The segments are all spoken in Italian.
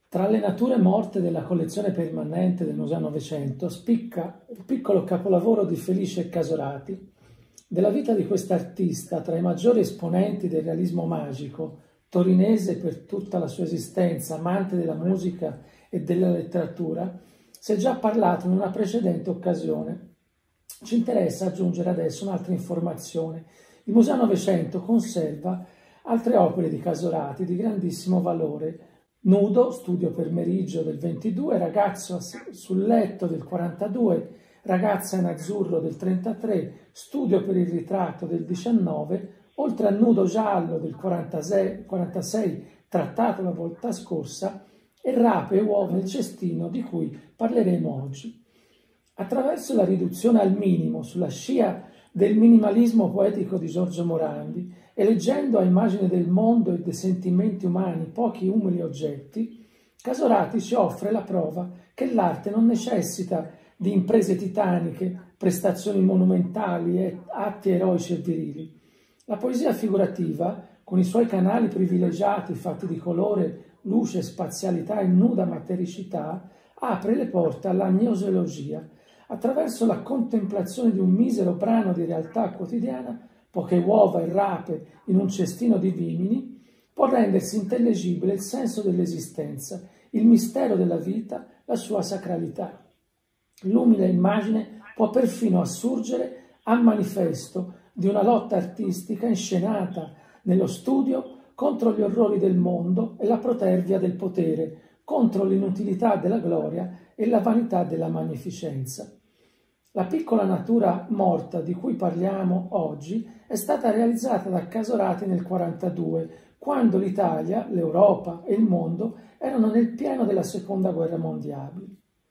Tra le nature morte della collezione permanente del Museo Novecento spicca il piccolo capolavoro di Felice Casorati. Della vita di quest'artista, tra i maggiori esponenti del realismo magico, torinese per tutta la sua esistenza, amante della musica e della letteratura, si è già parlato in una precedente occasione. Ci interessa aggiungere adesso un'altra informazione. Il Museo Novecento conserva altre opere di Casorati di grandissimo valore. Nudo, studio per Meriggio del 22, Ragazzo sul letto del 42, Ragazza in azzurro del 33, Studio per il ritratto del 19, oltre a Nudo giallo del 46, trattato la volta scorsa, e Rape e uova nel cestino di cui parleremo oggi. Attraverso la riduzione al minimo sulla scia del minimalismo poetico di Giorgio Morandi e leggendo a immagine del mondo e dei sentimenti umani pochi umili oggetti, Casorati ci offre la prova che l'arte non necessita di imprese titaniche, prestazioni monumentali e atti eroici e virili. La poesia figurativa, con i suoi canali privilegiati fatti di colore, luce, spazialità e nuda matericità, apre le porte alla gnoseologia, attraverso la contemplazione di un misero brano di realtà quotidiana, poche uova e rape in un cestino di vimini, può rendersi intellegibile il senso dell'esistenza, il mistero della vita, la sua sacralità. L'umile immagine può perfino assurgere a manifesto di una lotta artistica inscenata nello studio contro gli orrori del mondo e la protervia del potere, contro l'inutilità della gloria e la vanità della magnificenza. La piccola natura morta di cui parliamo oggi è stata realizzata da Casorati nel 1942, quando l'Italia, l'Europa e il mondo erano nel pieno della Seconda Guerra Mondiale.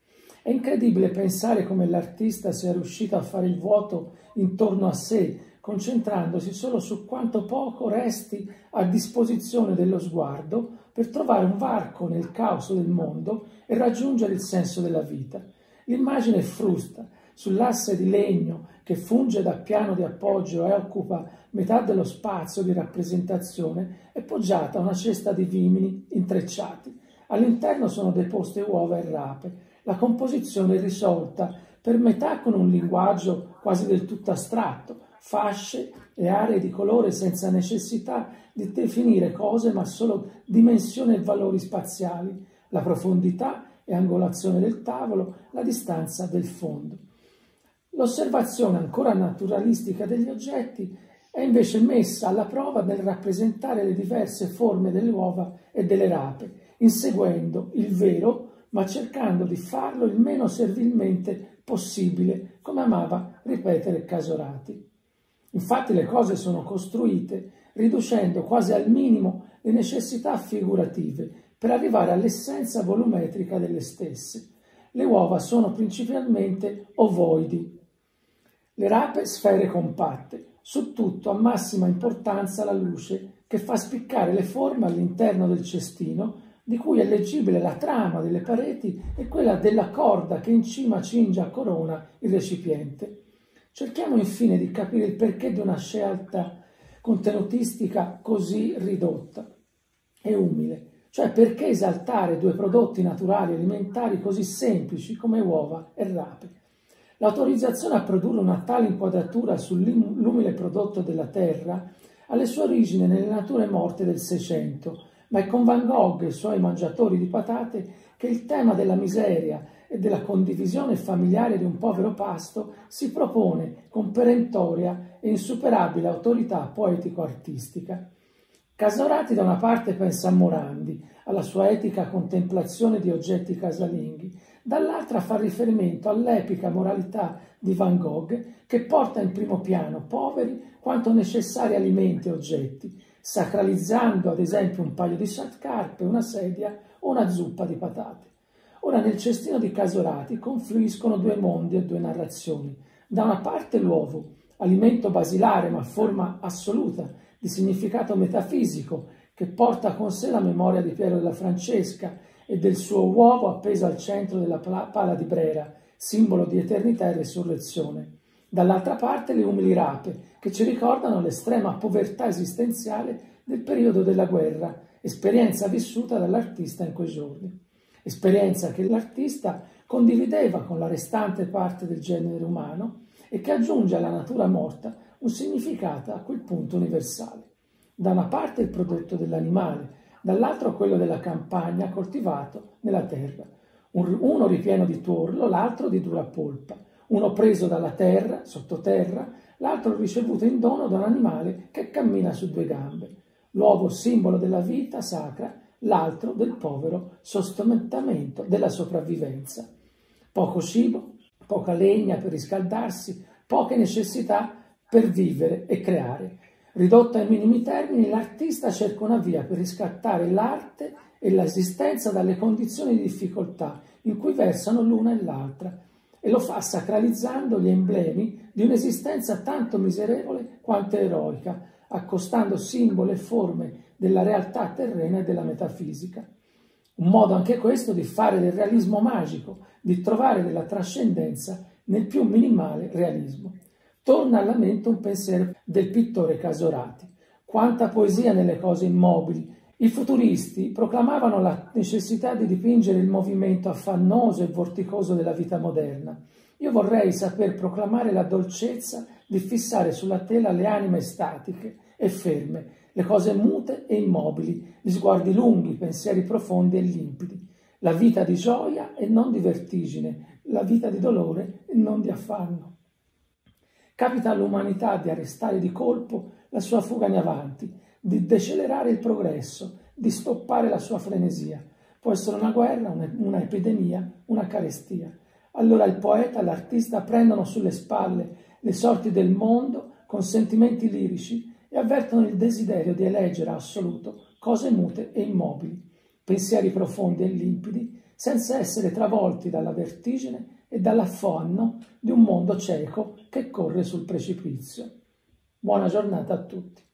È incredibile pensare come l'artista sia riuscito a fare il vuoto intorno a sé, concentrandosi solo su quanto poco resti a disposizione dello sguardo per trovare un varco nel caos del mondo e raggiungere il senso della vita. L'immagine frusta sull'asse di legno che funge da piano di appoggio e occupa metà dello spazio di rappresentazione è poggiata a una cesta di vimini intrecciati. All'interno sono deposte uova e rape. La composizione è risolta per metà con un linguaggio quasi del tutto astratto, fasce e aree di colore senza necessità di definire cose ma solo dimensioni e valori spaziali, la profondità e angolazione del tavolo, la distanza del fondo. L'osservazione ancora naturalistica degli oggetti è invece messa alla prova nel rappresentare le diverse forme delle uova e delle rape, inseguendo il vero ma cercando di farlo il meno servilmente possibile, come amava ripetere Casorati. Infatti le cose sono costruite riducendo quasi al minimo le necessità figurative per arrivare all'essenza volumetrica delle stesse. Le uova sono principalmente ovoidi, le rape sfere compatte, su tutto ha massima importanza la luce che fa spiccare le forme all'interno del cestino, di cui è leggibile la trama delle pareti e quella della corda che in cima cinge a corona il recipiente. Cerchiamo infine di capire il perché di una scelta contenutistica così ridotta e umile, cioè perché esaltare due prodotti naturali alimentari così semplici come uova e rape. L'autorizzazione a produrre una tale inquadratura sull'umile prodotto della terra ha le sue origini nelle nature morte del Seicento, ma è con Van Gogh e i suoi mangiatori di patate che il tema della miseria e della condivisione familiare di un povero pasto si propone con perentoria e insuperabile autorità poetico-artistica. Casorati da una parte pensa a Morandi, alla sua etica contemplazione di oggetti casalinghi, dall'altra fa riferimento all'epica moralità di Van Gogh che porta in primo piano poveri quanto necessari alimenti e oggetti, sacralizzando ad esempio un paio di scarpe, una sedia o una zuppa di patate. Ora nel cestino di Casorati confluiscono due mondi e due narrazioni. Da una parte l'uovo, alimento basilare ma forma assoluta, di significato metafisico, che porta con sé la memoria di Piero della Francesca e del suo uovo appeso al centro della pala di Brera, simbolo di eternità e resurrezione. Dall'altra parte le umili rape, che ci ricordano l'estrema povertà esistenziale del periodo della guerra, esperienza vissuta dall'artista in quei giorni. esperienza che l'artista condivideva con la restante parte del genere umano e che aggiunge alla natura morta un significato a quel punto universale. Da una parte il prodotto dell'animale, dall'altro quello della campagna coltivato nella terra, uno ripieno di tuorlo, l'altro di dura polpa, uno preso dalla terra, sottoterra, l'altro ricevuto in dono da un animale che cammina su due gambe, l'uovo simbolo della vita sacra, l'altro del povero sostentamento della sopravvivenza. Poco cibo, poca legna per riscaldarsi, poche necessità per vivere e creare. Ridotto ai minimi termini, l'artista cerca una via per riscattare l'arte e l'esistenza dalle condizioni di difficoltà in cui versano l'una e l'altra, e lo fa sacralizzando gli emblemi di un'esistenza tanto miserevole quanto eroica, accostando simboli e forme della realtà terrena e della metafisica. Un modo anche questo di fare del realismo magico, di trovare della trascendenza nel più minimale realismo. Torna alla mente un pensiero del pittore Casorati. Quanta poesia nelle cose immobili! I futuristi proclamavano la necessità di dipingere il movimento affannoso e vorticoso della vita moderna. Io vorrei saper proclamare la dolcezza di fissare sulla tela le anime statiche e ferme, le cose mute e immobili, gli sguardi lunghi, i pensieri profondi e limpidi, la vita di gioia e non di vertigine, la vita di dolore e non di affanno. Capita all'umanità di arrestare di colpo la sua fuga in avanti, di decelerare il progresso, di stoppare la sua frenesia. Può essere una guerra, una epidemia, una carestia. Allora il poeta e l'artista prendono sulle spalle le sorti del mondo con sentimenti lirici e avvertono il desiderio di eleggere assoluto cose mute e immobili, pensieri profondi e limpidi, senza essere travolti dalla vertigine e dall'affanno di un mondo cieco che corre sul precipizio. Buona giornata a tutti.